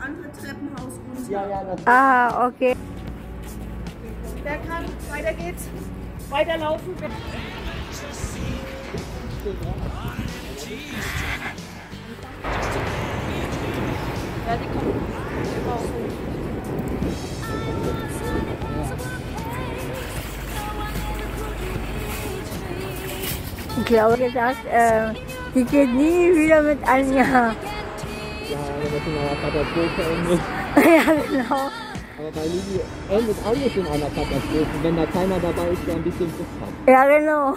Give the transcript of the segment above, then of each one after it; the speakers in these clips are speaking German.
andere Treppenhaus runter. Ja, ja, das Ah, okay. Wer kann? Weiter geht's. Weiterlaufen. Ja, die kommen immer hoch. Ich glaube gesagt, die geht nie wieder mit Anja. ja, das ist in einer Katastrophe endet. Ja, genau. Aber bei Lili endet alles in einer Katastrophe, wenn da keiner dabei ist, der ein bisschen Lust hat. Ja, genau.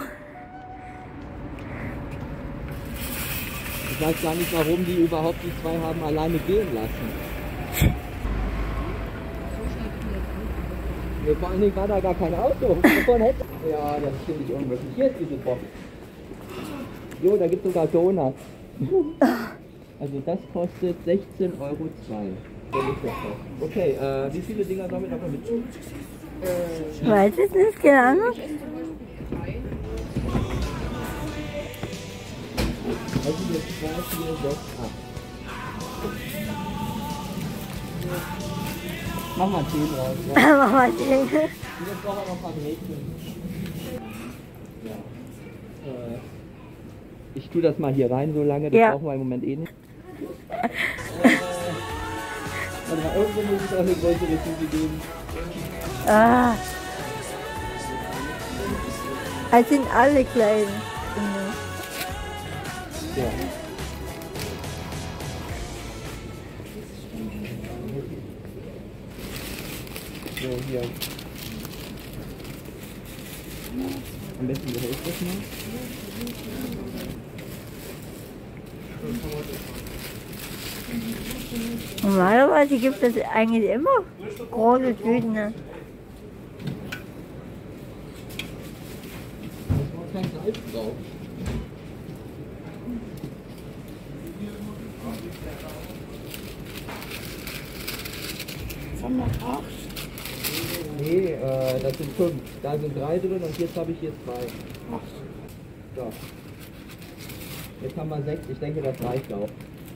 Ich weiß gar nicht, warum die überhaupt die zwei haben alleine gehen lassen. Nee, vor allen Dingen war da gar kein Auto. Ja, das finde ich unmöglich. Hier ist diese Box. Jo, da gibt es sogar Donuts. Also das kostet 16,02 €. Okay, wie viele Dinger sollen wir davon mit? Weiß es nicht, keine Ahnung. Also jetzt 2, 4, 6, 8. Mach mal 10 raus. Ja. Mach mal 10. Jetzt brauchen wir noch ein paar Gretchen. Ja. Ich tue das mal hier rein so lange, das brauchen wir im Moment eh nicht. Aber irgendwo muss es auch eine größere Tüte geben. Ah. Es sind alle klein. Ja. So, hier. Am besten die Hälfte mal. Normalerweise gibt es eigentlich immer große Tüten. Ne? Da ist kein Salz drauf. Das haben noch 8. Nee, das sind 5. Da sind 3 drin und jetzt habe ich hier 2. So. Jetzt haben wir 6. Ich denke, das reicht auch.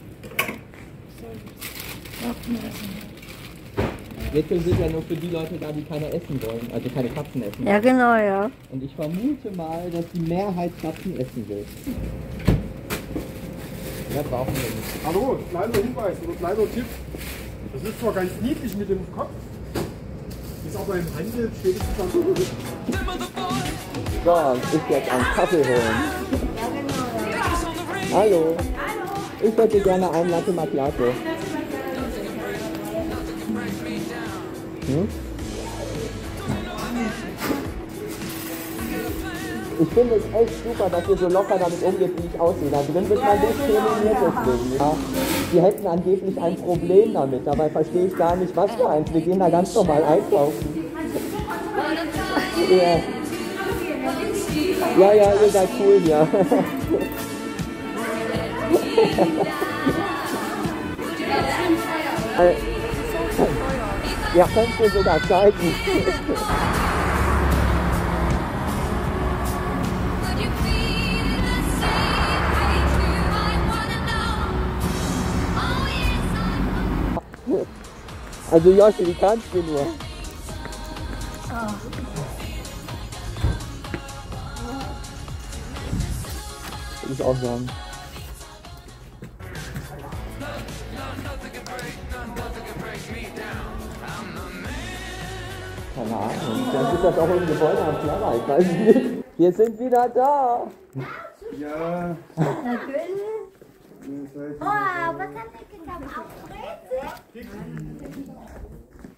Jetzt sind ja nur für die Leute da, die keine essen wollen, also keine Katzen essen. Ja, genau, ja. Und ich vermute mal, dass die Mehrheit Katzen essen will. Ja, brauchen wir nicht. Hallo, kleiner Hinweis oder kleiner Tipp. Das ist zwar ganz niedlich mit dem Kopf, ist aber im Handel spätestens dann so. So, ich jetzt einen Kaffee holen. Hallo. Ich hätte gerne einen Latte Macchiato. Hm? Ich finde es echt super, dass ihr so locker damit umgeht, wie ich aussehe. Da drin wird man diskriminiert deswegen. Ja. Die hätten angeblich ein Problem damit, dabei verstehe ich gar nicht, was für eins. Wir gehen da ganz normal einkaufen. Ja, ja, ja, ihr seid cool hier. Ja, könnt ihr sogar zeigen. Also Joshi, wie kannst du nur? Würde ich auch sagen. Keine Ahnung, vielleicht ist das auch ein Gebäude am Flammer, ich weiß es nicht. Wir sind wieder da! Ja. Natürlich. Ihr seid Oh, was habt ihr genommen? Auch Brezel?